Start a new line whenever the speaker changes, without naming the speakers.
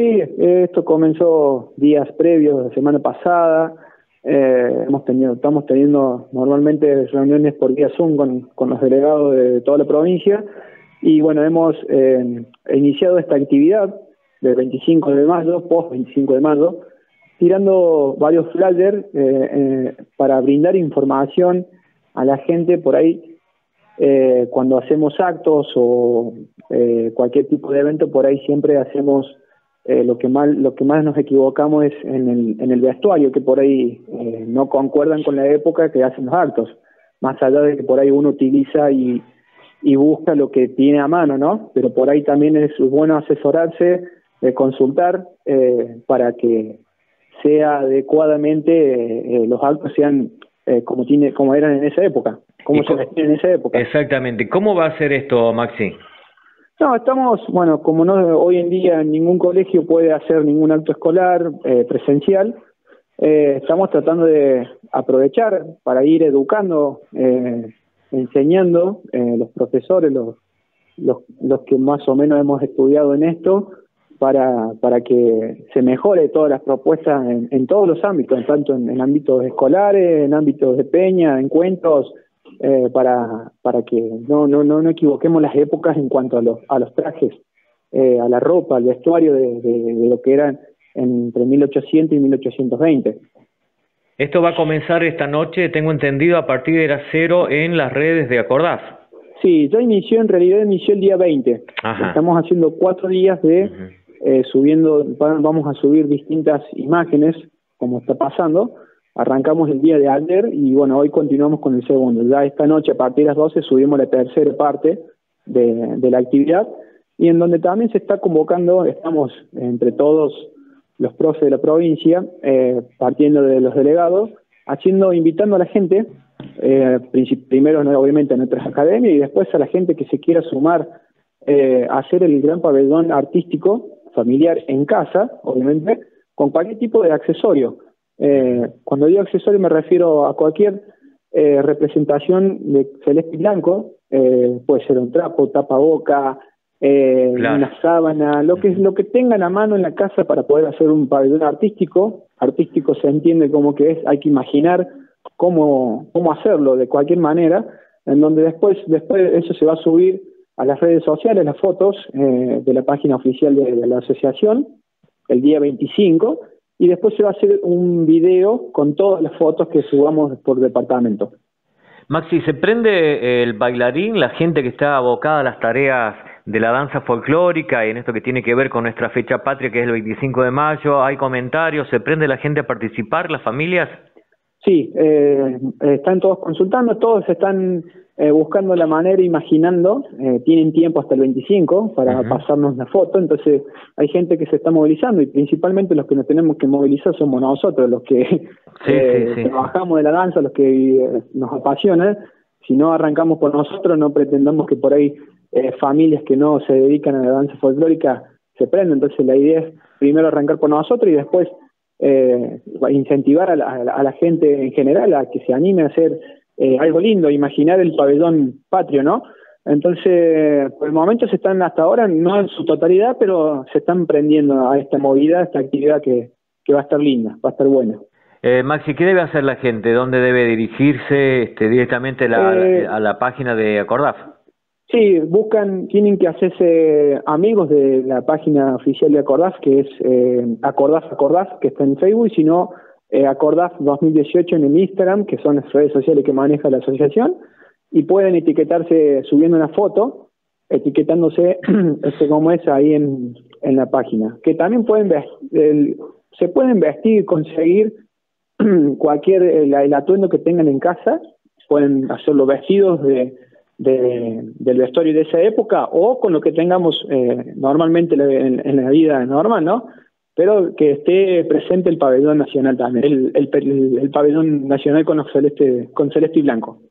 Sí, esto comenzó días previos, la semana pasada. Estamos teniendo normalmente reuniones por vía Zoom con los delegados de toda la provincia y bueno, hemos iniciado esta actividad del 25 de mayo, post 25 de mayo, tirando varios flyers para brindar información a la gente por ahí. Cuando hacemos actos o cualquier tipo de evento, por ahí siempre hacemos lo que más nos equivocamos es en el vestuario, que por ahí no concuerdan con la época que hacen los actos, más allá de que por ahí uno utiliza y busca lo que tiene a mano, ¿no? Pero por ahí también es bueno asesorarse, consultar para que sea adecuadamente los actos sean como eran en esa época, como se vestían en esa época.
Exactamente. ¿Cómo va a ser esto, Maxi?
No, bueno, como no hoy en día ningún colegio puede hacer ningún acto escolar presencial, estamos tratando de aprovechar para ir educando, enseñando, los profesores, los que más o menos hemos estudiado en esto, para que se mejore todas las propuestas en todos los ámbitos, tanto en ámbitos escolares, en ámbitos de peña, encuentros, para que no equivoquemos las épocas en cuanto a los trajes, a la ropa, al vestuario de lo que eran entre 1800 y 1820.
Esto va a comenzar esta noche, tengo entendido, a partir de las 0 en las redes de Acordaf.
Sí, en realidad inició el día 20.
Ajá.
Estamos haciendo 4 días de vamos a subir distintas imágenes, como está pasando. Arrancamos el día de ayer y bueno, hoy continuamos con el segundo. Ya esta noche a partir de las 12 subimos la tercera parte de la actividad y en donde también se está convocando, estamos entre todos los profes de la provincia, partiendo de los delegados, invitando a la gente, primero obviamente a nuestras academias y después a la gente que se quiera sumar a hacer el gran pabellón artístico familiar en casa, obviamente, con cualquier tipo de accesorio. Cuando digo accesorio me refiero a cualquier representación de celeste y blanco, puede ser un trapo, tapaboca, claro, una sábana, lo que tengan a mano en la casa para poder hacer un pabellón artístico. Artístico se entiende como que hay que imaginar cómo hacerlo de cualquier manera, en donde después eso se va a subir a las redes sociales, las fotos de la página oficial de la asociación, el día 25, y después se va a hacer un video con todas las fotos que subamos por departamento.
Maxi, ¿se prende el bailarín, la gente que está abocada a las tareas de la danza folclórica y en esto que tiene que ver con nuestra fecha patria, que es el 25 de mayo? ¿Hay comentarios? ¿Se prende la gente a participar, las familias?
Sí, están todos consultando, todos están buscando la manera, imaginando, tienen tiempo hasta el 25 para pasarnos la foto, entonces hay gente que se está movilizando y principalmente los que nos tenemos que movilizar somos nosotros, los que trabajamos de la danza, los que nos apasiona. Si no arrancamos por nosotros, no pretendamos que por ahí familias que no se dedican a la danza folclórica se prendan, entonces la idea es primero arrancar por nosotros y después incentivar a la gente en general a que se anime a hacer algo lindo, imaginar el pabellón patrio, ¿no? Entonces, por el momento hasta ahora, no en su totalidad, pero se están prendiendo a esta movida, a esta actividad que va a estar linda, va a estar buena.
Maxi, ¿qué debe hacer la gente? ¿Dónde debe dirigirse? ¿Directamente a la página de Acordaf?
Sí, tienen que hacerse amigos de la página oficial de Acordaf, que es Acordaf, que está en Facebook, y si no, Acordaf 2018 en el Instagram, que son las redes sociales que maneja la asociación, y pueden etiquetarse subiendo una foto, etiquetándose como es ahí en la página. Que también se pueden vestir, conseguir cualquier el atuendo que tengan en casa, pueden hacerlo vestidos del vestuario de esa época o con lo que tengamos normalmente en la vida normal, ¿no? Pero que esté presente el pabellón nacional también, el pabellón nacional con celeste y blanco.